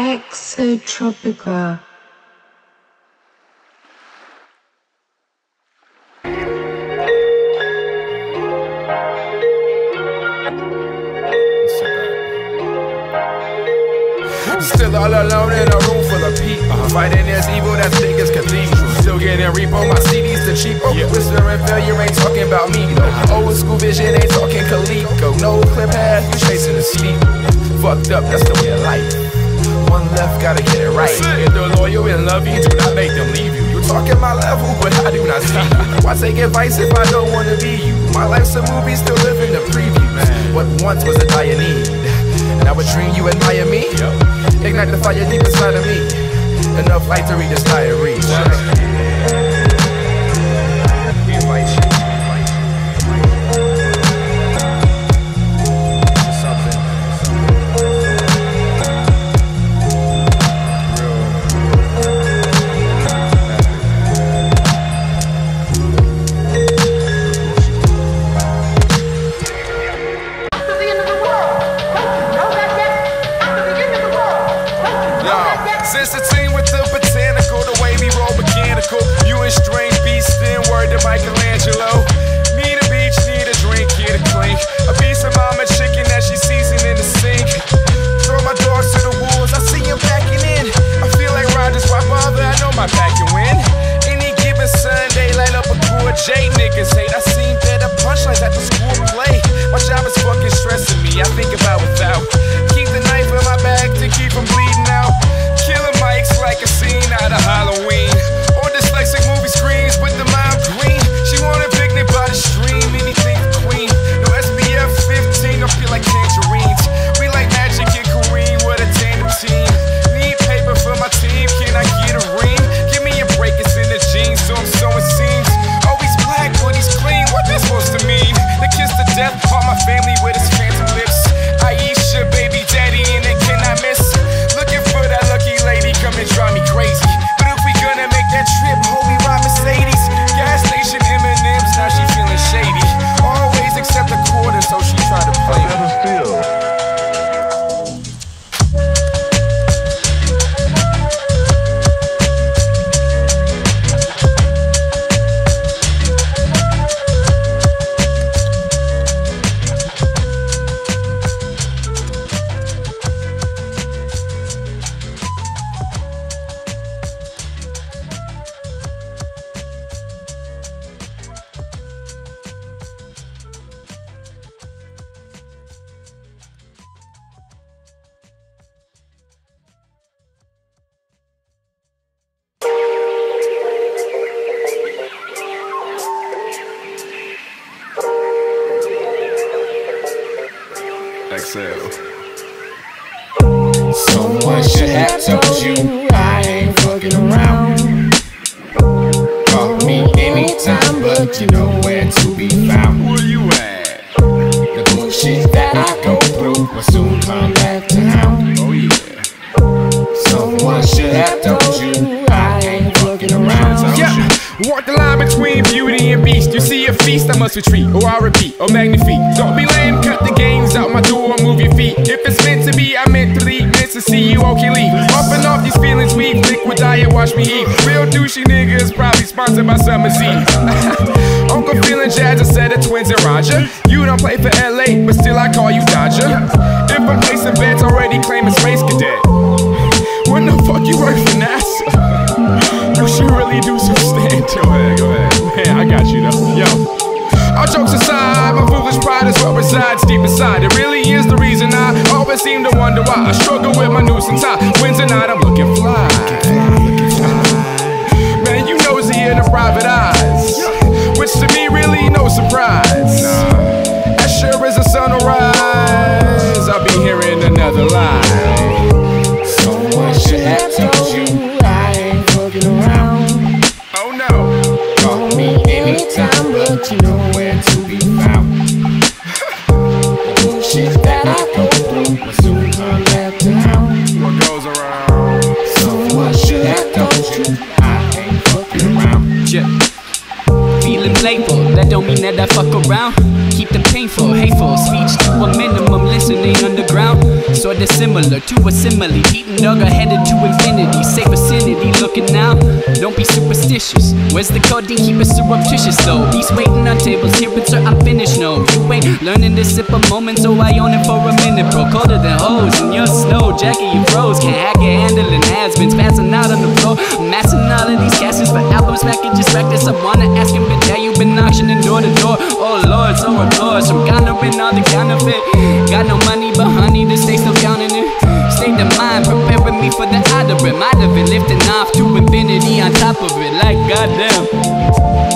EXO TROPICA. Still all alone in a room full of people, fighting this evil that's big as cathedrals. Still getting repo, my CDs the cheapo. Whispering failure ain't talking about me though. Old school vision ain't talking Coleco. No clip path, you chasing the sleep. Fucked up, that's the way of life. One left, gotta get it right. If they're loyal and love you, do not make them leave you. You're talking my level, but I do not see you. Why take advice if I don't wanna be you? My life's a movie, still living the preview. What once was a dire need, and I would dream you admire me. Ignite the fire deep inside of me. Enough light to read this diary. Since the team with the botanical, the way we roll mechanical. You and strange beast in word to Michelangelo. Need a beach, need a drink, here to clink. A piece of mama chicken that she seasoned in the sink. Throw my dogs to the wolves, I see him backing in. I feel like Rogers, why bother? I know my back can win. Any given Sunday, light up a cool J. Niggas hate, I seen better punchlines at the school play. My job is fucking stressing me, I think about without. Keep the knife in my bag to keep from bleeding out. Killer mics like a scene out of Halloween. Or dyslexic movie screens with the mild green. She want a picnic by the stream, anything for queen. No SPF 15, I feel like tangerines. We like Magic and Kareem with a tandem team. Need paper for my team, can I get a ring? Give me a break, it's in the jeans, so I'm sewing seams. Oh, he's black, but he's clean, what that supposed to mean? The kiss to death, caught my family with his phantom lips. Aisha, baby daddy, and it cannot miss. Looking for that lucky lady, come and drive me crazy. But if we gonna make that trip, hope we ride Mercedes. Gas station M&M's, now she feeling shady. Always accept a quarter, so she try to play me. Excel. Someone should have told you I ain't fucking around. Call me anytime, but you know where to be found. Where you at? The bullshit that I go through will soon come back to town. Oh yeah. Someone should have told you I ain't fucking around. Yeah. Walk the line between beauty and beast. You see a feast, I must retreat, or I repeat, or magnify. Don't be lame, cut the games out my door, move your feet. If it's meant to be, I meant to leave. Meant to see you, okay, leave. Off and off these feelings weak, liquid diet, watch me eat. Real douchey niggas, probably sponsored by Summer's Eve. Uncle feeling jazz, a set of twins and Roger. You don't play for LA, but still I call you Dodger. If I'm placing bets, already claiming space cadet. When the fuck you work for NASA? You should really do some stand. Go ahead. Man, I got you though. Yo. All jokes aside, my foolish pride is what resides deep inside. It really is the reason I always seem to wonder why I struggle with my nuisance high. Wednesday night, I'm looking fly. Man, you nosy in the private eyes, which to me really no surprise. As sure as the sun will rise, I'll be hearing another lie. Someone should have told you I ain't fucking around. Oh no. Call me anytime, but you know where to be found. The bullshit that I go through will soon come back to town. What goes around? Someone should have told you I ain't fucking around. Yeah. Feeling playful, that don't mean that I fuck around. keep the painful, hateful speech to a minimum. Listening underground, sorta similar to a simile. Eating dog headed to infinity. Safe vicinity, looking out. Don't be superstitious. Where's the codeine? Keep it surreptitious though. Beast waiting on tables here, but sir, I'm finished. No, you ain't learning to sip a moment, so I own it for a minute, bro. Colder than hoes in your snow jacket, you froze. Can't hack it, handling has-beens, passing out on the floor. I'm massing all of these caskets for albums, packages, practice. I wanna ask him, but yeah, you been auctioning door to door. Oh lord, so applause from countering all the counterfeit. Got no money, but honey, they stay still counting it. State of mind, preparing me for the outer rim. I'd have been lifting off to infinity on top of it, like goddamn.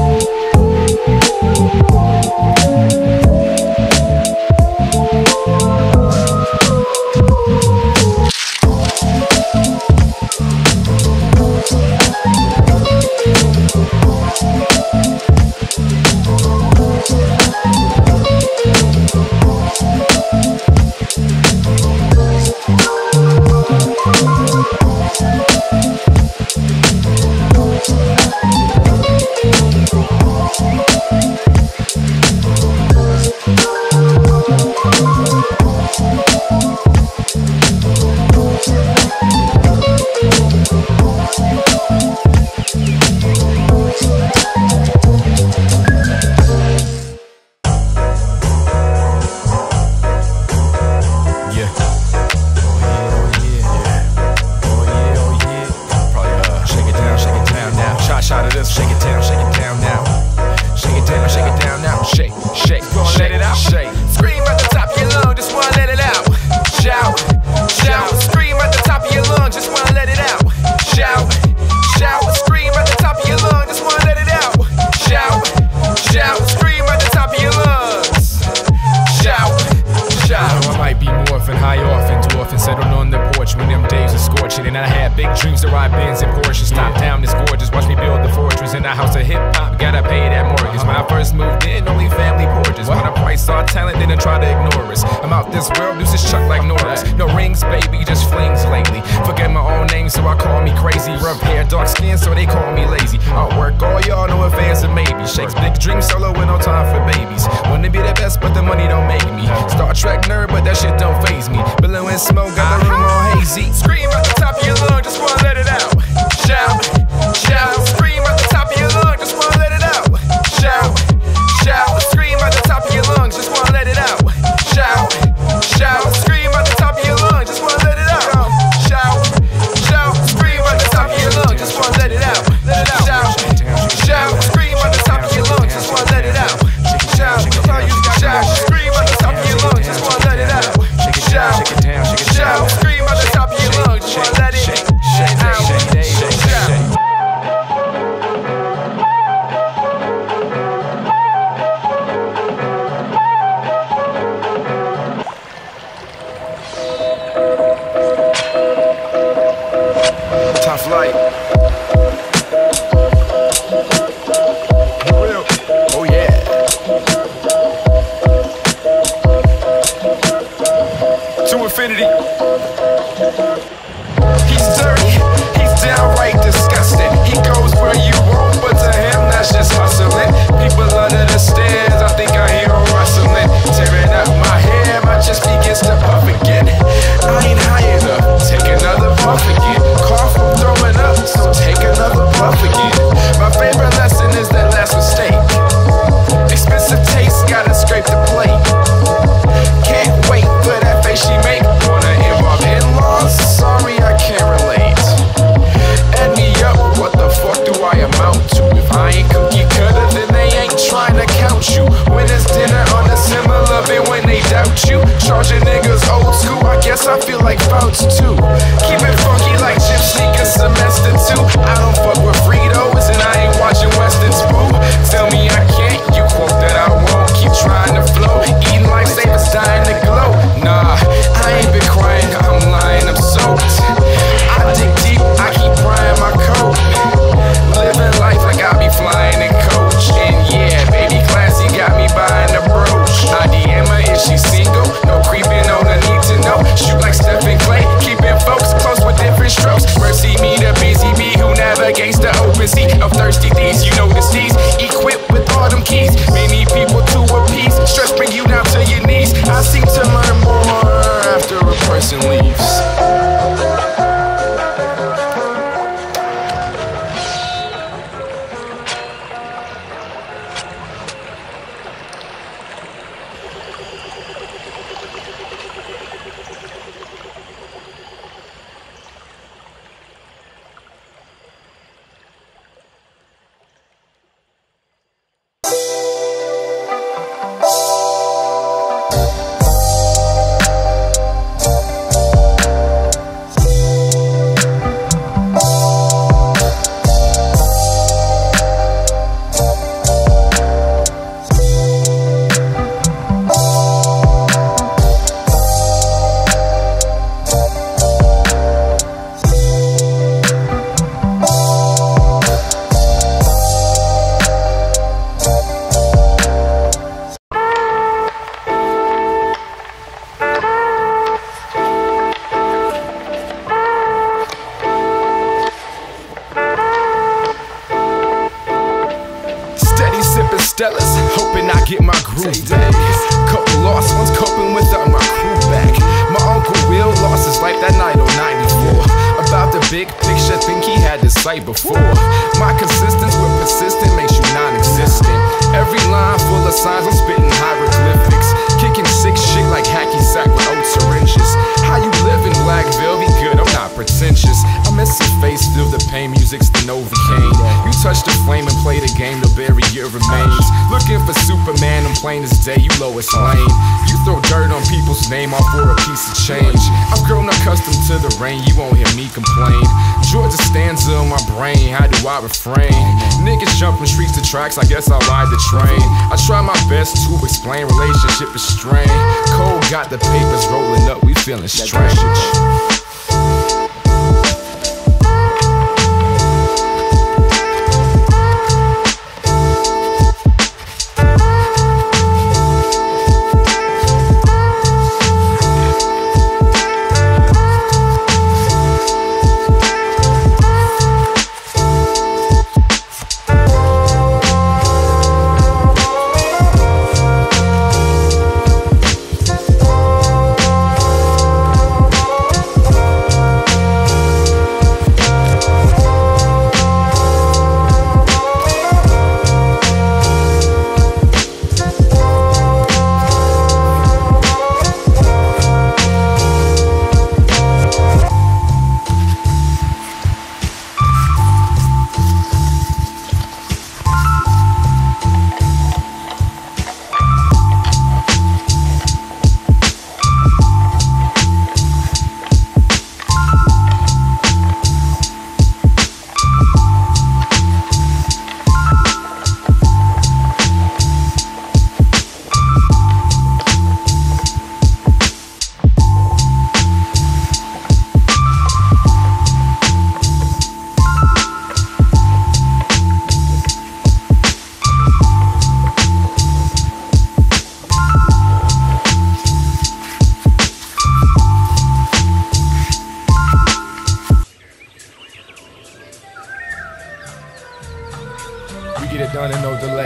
Shot of this, shake it down now. Shake it down now. Shake, gonna let it out. Shake, scream at the top of your lungs, just wanna let it out. Shout, scream at the top of your lungs, just wanna let it out. Shout, scream at the top of your lungs, just wanna let it out. Shout, scream at the top of your lungs. Shout. I know I might be morphing high off and dwarfing, settled on the porch when them days were scorching. And I had big dreams to ride Benz and Porsches. Top down this gorgeous, watch me build the fortress. In a house of hip hop, gotta pay that mortgage. When I first moved in, only family portraits. When I price saw talent, then I try to ignore us. I'm out this world, deuces chuck like Norris. No rings, baby, just flings lately. Forget my own name, so I call me crazy. Rough hair, dark skin, so they call me lazy. Artwork, all y'all know advance and maybe. Shakes big dreams solo with no time for babies. Wanna be the best, but the money don't make me. Star Trek nerd, but that shit don't faze me. Billowing smoke, got the room all hazy. Scream at the top of your lungs, just wanna let it out. Shout, scream at the top of your lungs, just wanna let it out. Shout, scream at the top of your lungs, just wanna let it out. Shout, scream at the top of your lungs, just wanna let it out. Shout, scream at the top of your lungs, just wanna let it out. Shout, scream at the top of your lungs, just wanna let it out. Shout, scream at the top of your lungs, just wanna let it out. Shout, scream at the top of your lungs, just wanna let it out. Stellas, hoping I get my groove back. Couple lost ones, coping without my crew back. My Uncle Will lost his life that night on 94. About the big picture, think he had the sight before. My consistence with persistent makes you non-existent. Every line full of signs, I'm spitting hieroglyphics. Kicking sick shit like hacky sack with old syringes. How you live in Blackville? Be good, I'm not pretentious. I miss his face, feel the pain, music's the Novocaine. You touch the flame and play the game, the barrier remains. Looking for Superman, I'm plain as day, you Lois Lane. You throw dirt on people's name off for a piece of change. I've grown accustomed to the rain, you won't hear me complain. Georgia stanza on my brain, how do I refrain? Niggas jumping streets to tracks, I guess I'll ride the train. I try my best to explain, relationship is strained. Cole got the papers rolling up, we feeling strange. Get it done and no delay.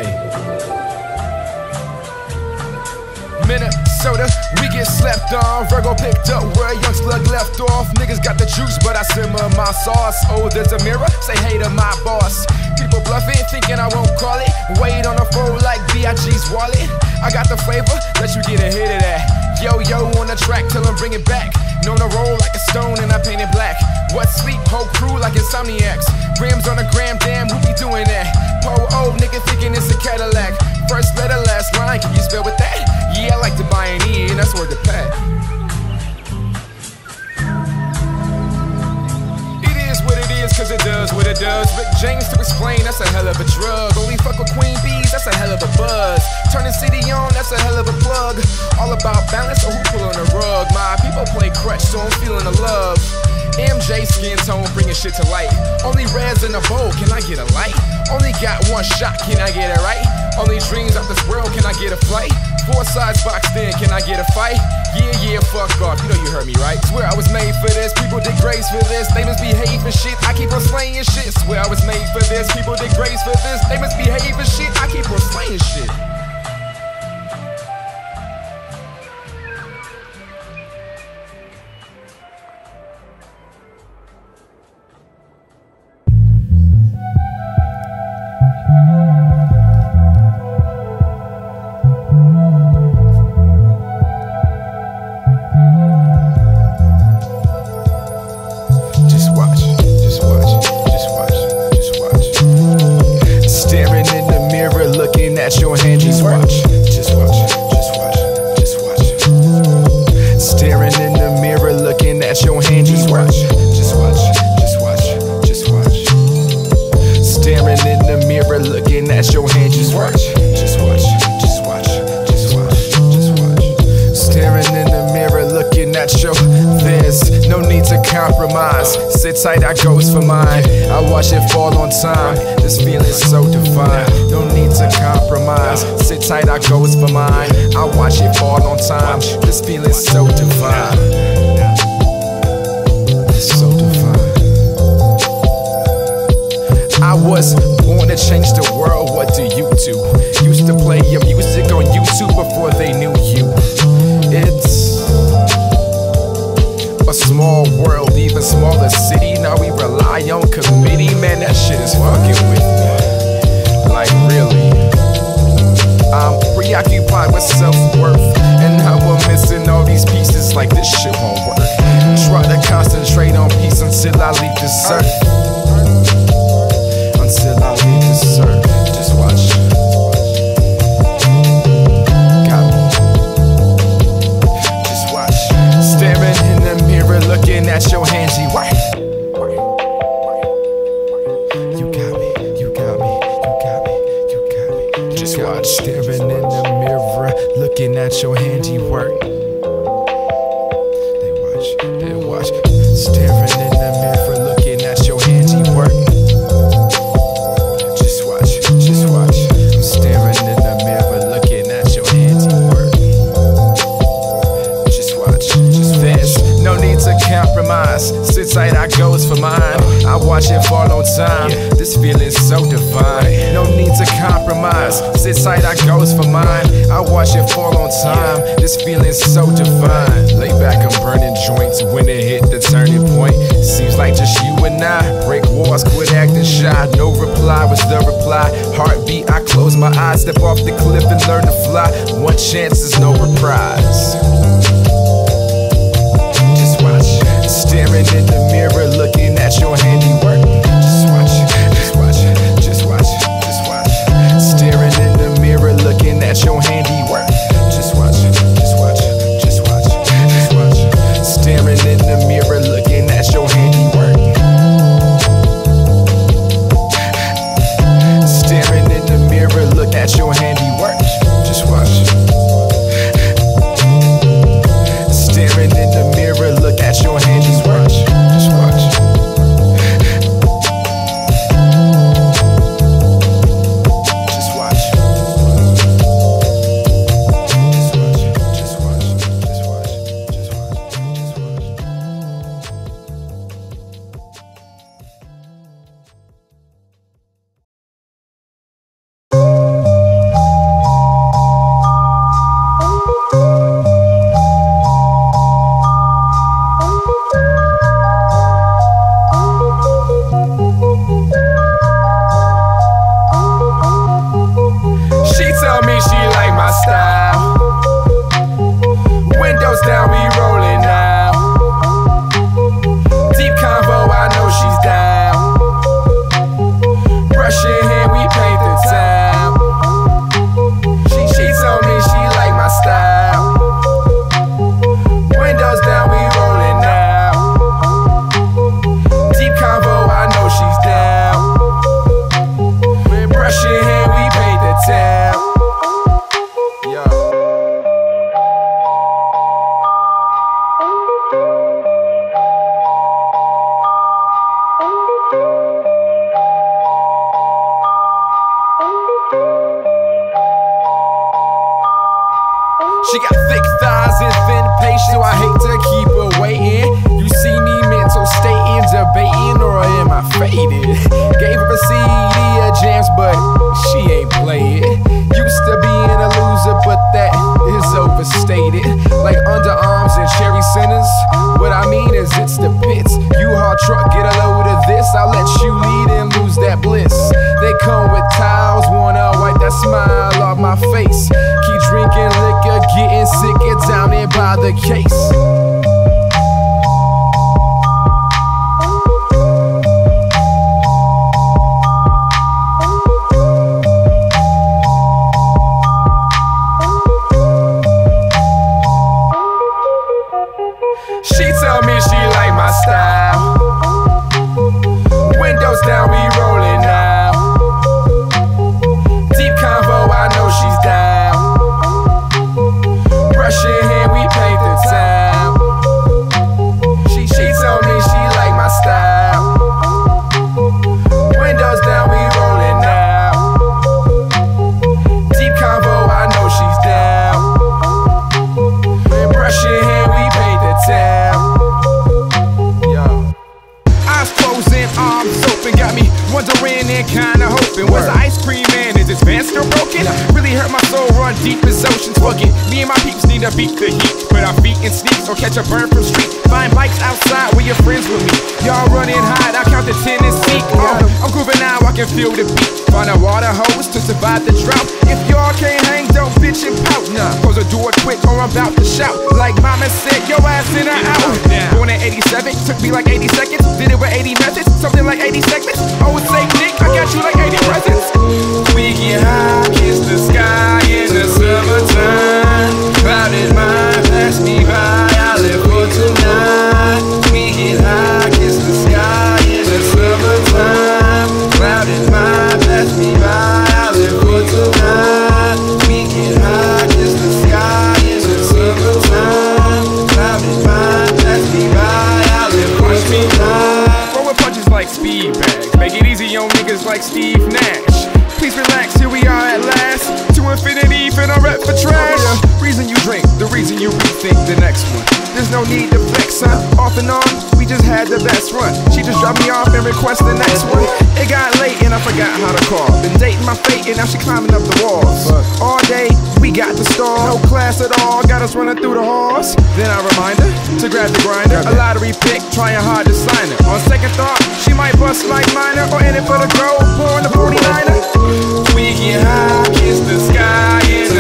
Minnesota, we get slept on. Virgo picked up where a young slug left off. Niggas got the juice, but I simmer my sauce. Oh, there's a mirror, say hey to my boss. People bluffing, thinking I won't call it. Wait on the phone like B.I.G's wallet. I got the flavor, let you get a hit of that. Yo, on the track till I'm bring it back. Known to roll like a stone and I paint it black. What sleep, whole crew like insomniacs. Rims on the gram, damn, who be doing that? Po-oh, nigga thinking it's a Cadillac. First letter, last line, can you spell with that? Yeah, I like to buy an E, and that's word to pat. It is what it is, cause it does what it does. Rick James to explain, that's a hell of a drug. Only fuck with queen bees, that's a hell of a buzz. Turn the city on, that's a hell of a plug. All about balance, so who pull on the rug? My people play crutch, so I'm feeling the love. MJ skin tone, bringing shit to light. Only reds in the bowl, can I get a light? Only got one shot, can I get it right? Only dreams of this world, can I get a flight? 4 sides boxed in, can I get a fight? Yeah, fuck off, you know you heard me right. Swear I was made for this, people did grace for this. They must behave for shit, I keep on slaying shit. Swear I was made for this, people did grace for this. They must behave for shit, I keep on slaying shit. At your hand, just watch, just watch, just watch, just watch. Staring in the mirror, looking at your hand, just watch, just watch, just watch, just watch. Staring in the mirror, looking at your hand, just watch, just watch, just watch, just watch, just watch. Staring in the mirror, looking at your. There's no need to compromise. Sit tight, I goes for mine. I watch it fall on time. This feeling's so divine. No need to compromise. Sit tight, I goes for mine. I watch it fall on time. This feeling's so divine. It's so divine. I was born to change the world. What do you do? Used used to play your music on YouTube before they knew you. It's a small world, even smaller city. Now we rely on committee. Man, that shit is fucking with me. Like really, I'm preoccupied with self-worth, and how we're missing all these pieces. Like this shit won't work. Try to concentrate on peace until I leave this earth. Until I leave this earth. Just watch. Got me. Just watch. Staring in the mirror, looking at your handiwork. You got me. You got me. You got me. You got me. Just watch. Staring in the mirror, looking at your handiwork. They watch. Staring in the mirror, looking at your handiwork. Just watch. Just watch. I'm staring in the mirror, looking at your handiwork. Just watch. There's no need to compromise. Sit tight, I goes for mine. I watch it fall on time. This feeling's so divine. No need to compromise. Sit tight, I goes for mine. I watch it fall on time. This feeling's so divine. Lay back, I'm burning joints when it hit the turning point. Seems like just you and I. Break walls, quit acting shy. No reply was the reply. Heartbeat, I close my eyes. Step off the cliff and learn to fly. One chance is no reprise. Just watch. Staring in the mirror, looking at your handiwork. Just watch. Just watch. Just watch. Just watch. Staring in the mirror, looking at your handiwork. Just watch. Just watch. Just watch. Just watch. Staring in the mirror, looking at your handiwork. Staring in the mirror, look at your handiwork. Just watch. Staring in the mirror, look at your handiwork. Just watch. Just watch. Just watch. Just watch. Just watch. Just watch. Just watch. She told me she like my style. Windows down, we rolling now. Deep convo, I know she's down. Brush your hair, we paint the town. She told me she like my style. Windows down, we rolling now. Deep convo, I know she's down. Brush your hair, we paint the town. Yo. She got thick thighs and thin pace, so I hate to keep her waiting. You see me mental stating, debating, or am I faded? Gave her a CD of jams, but she ain't play it. Used to being a loser, but that is overstated. Like underarms and cherry centers. What I mean is it's the pits. You hard truck, get a load of this. I'll let you lead and lose that bliss. They come with towels, wanna wipe that smile off my face. Keep drinking liquor, getting sick, and down there by the case. She tell me she like my style. Windows down, we rolling now. Deep convo, I know she's down. Brush your hair, we paint the town. my soul run deep as oceans. Fuck it, me and my peeps need to beat the heat. Put our feet in sneaks or catch a burn from street. Find bikes outside where your friends with me. Y'all running high, I count to 10 and seek. I'm grooving now, I can feel the beat. Find a water hose to survive the drought. If y'all can't hang, don't bitch and pout. Nah, close the door quick or I'm about to shout. Like mama said, your ass in or out. Born in 87, took me like 80 seconds. Did it with 80 methods, something like 80 segments. Oh, say Nick, I got you like 80 presents. We get high, kiss the sky in the summertime. Clouded mind, pass me by, I live for tonight. We get high, kiss the sky in the summertime. Clouded mind, pass me by, I live for tonight. We get high, kiss the sky in the summertime. Clouded mind, pass me by, I live for tonight. Throwing punches like speed bags, make it easy on niggas like Steve Nash. Please relax, here we are at last. To infinity, finna rep for trash. Reason you drink, the reason you rethink the next one. There's no need to flex, son. Off and on, we just had the best run. She just dropped me off and request the next one. It got late and I forgot how to call. Been dating my fate and now she climbing up the walls. All day, we got the stall. No class at all, got us running through the halls. Then I remind her to grab the grinder. A lottery pick, trying hard to sign her. On second thought, she might bust like minor or in it for the gold. Born the 49er. We get high, kiss the sky in